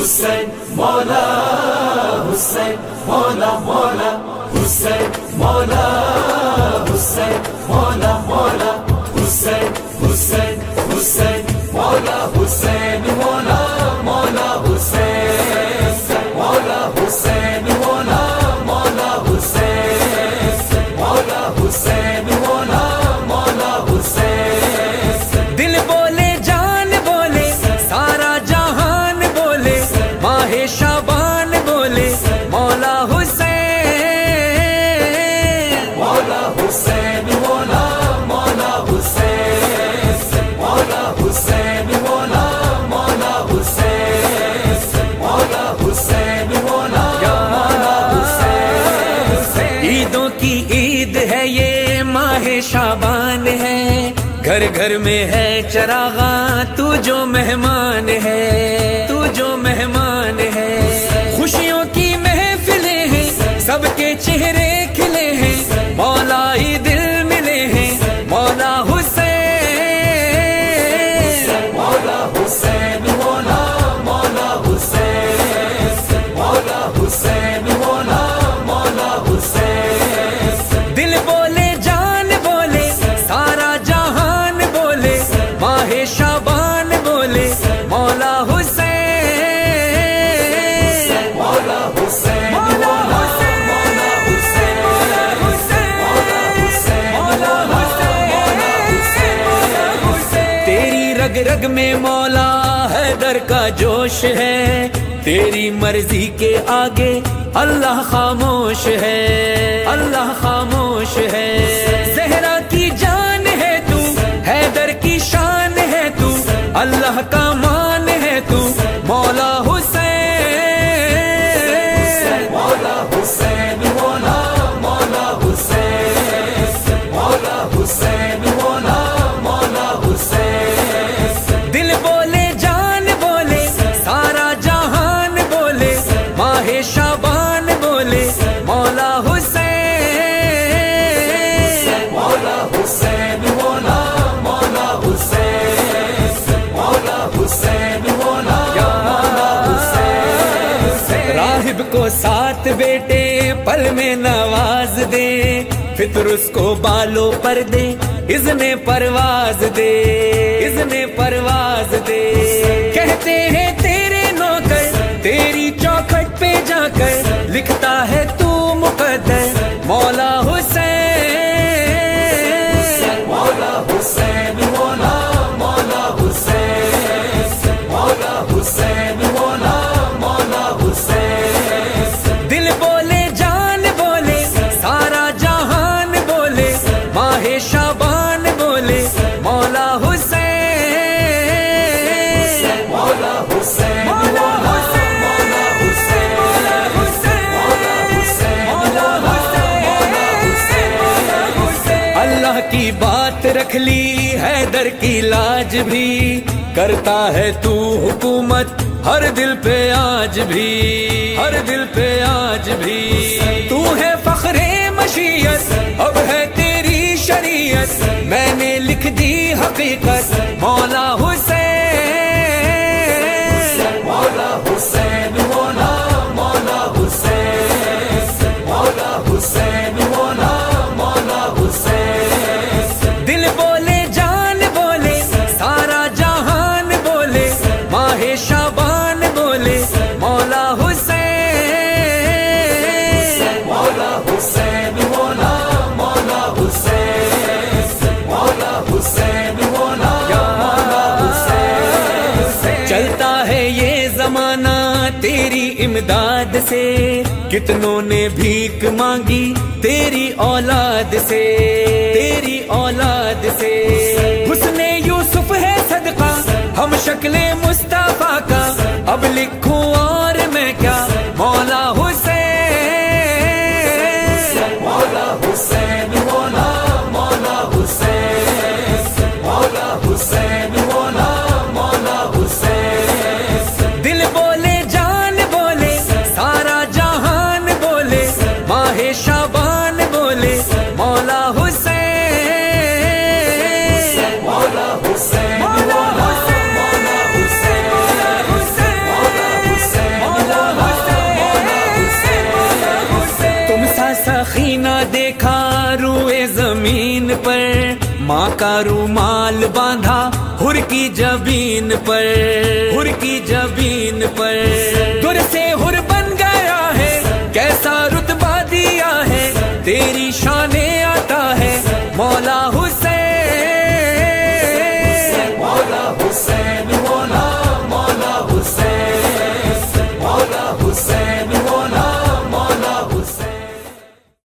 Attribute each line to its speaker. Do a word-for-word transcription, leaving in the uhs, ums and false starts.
Speaker 1: حسین مولا حسین مولا مولا حسین مولا حسین مولا مولا حسین حسین حسین مولا حسین مولا مولا حسین مولا حسین مولا مولا حسین مولا حسین مولا مولا حسین
Speaker 2: دل بولے جان بولے سارا جہان بولے ماہ شعبان بولے مولا حسین
Speaker 1: مولا حسین مولا مولا حسین مولا حسین مولا مولا حسین مولا حسین مولا مولا حسین
Speaker 2: عیدوں کی عید ہے یہ ماہ شعبان ہے، گھر گھر میں ہے چراغاں تو جو مہمان ہے، تو جو مہمان ہے، خوشیوں کی محفلیں ہیں سب کے چہرے کھلے ہیں، مولا ہی دل ملے ہیں مولا حسین
Speaker 1: مولا حسین مولا مولا حسین مولا حسین مولا مولا حسین
Speaker 2: دل بولے جان بولے سارا جہان بولے ماہ شعبان بولے مولا حسین
Speaker 1: مولا حسین مولا مولا حسین مولا حسین مولا حسین
Speaker 2: تیری رگ رگ میں مولا حیدر کا جوش ہے، تیری مرضی کے آگے اللہ خاموش ہے، اللہ خاموش ہے، زہرا کی جان ہے تو، حیدر کی شان ہے تو، اللہ کا مان ہے تو مولا حسین
Speaker 1: مولا حسین مولا مولا حسین مولا حسین مولا مولا حسین
Speaker 2: دل بولے جان بولے سارا جہان بولے ماہ شعبان بولے مولا حسین
Speaker 1: مولا حسین مولا مولا حسین مولا حسین مولا مولا حسین
Speaker 2: راہب کو سات بیٹے پل میں نواز دے، فطر اس کو بالوں پر دے، اذن پرواز دے، اذن پرواز دے، کہتے ہیں تیرے نوکر تیری چوکھٹ پہ جا کر لکھتا ہے تو مقدر مولا حسین
Speaker 1: مولا حسین مولا مولا حسین مولا حسین مولا مولا حسین
Speaker 2: دل بولے جان بولے سارا جہان بولے ماہ شعبان بولے مولا حسین
Speaker 1: مولا حسین مولا مولا حسین مولا حسین مولا حسین
Speaker 2: اللہ کی بات رکھ لی حیدر کی لاج بھی، کرتا ہے تو حکومت ہر دل پہ آج بھی، ہر دل پہ آج بھی، تو ہے فخر مشیت اب ہے تیری شریعت، میں نے لکھ دی حقیقت مولا حسین
Speaker 1: مولا حسین مولا مولا حسین مولا حسین مولا مولا حسین
Speaker 2: دل بولے جان بولے سارا جہان بولے ماہ شعبان بولے مولا حسین
Speaker 1: مولا حسین مولا مولا حسین مولا حسین مولا مولا حسین
Speaker 2: چلتا ہے یہ زمانہ تیری امداد سے، کتنوں نے بھیک مانگی تیری اولاد سے، تیری اولاد سے، حسن یوسف ہے صدقہ ہم شکل مصطفیٰ کا، اب لکھوں اور میں کیا مولا حسین
Speaker 1: مولا حسین مولا مولا حسین مولا حسین مولا مولا حسین
Speaker 2: دل بولے جان بولے سارا جہان بولے ماہ شعبان بولے مولا حسین
Speaker 1: مولا حسین مولا مولا حسین مولا حسین مولا
Speaker 2: سخی نہ دیکھا روئے زمین پر، ماں کا رومال باندھا ہر کی جبین پر، ہر کی جبین پر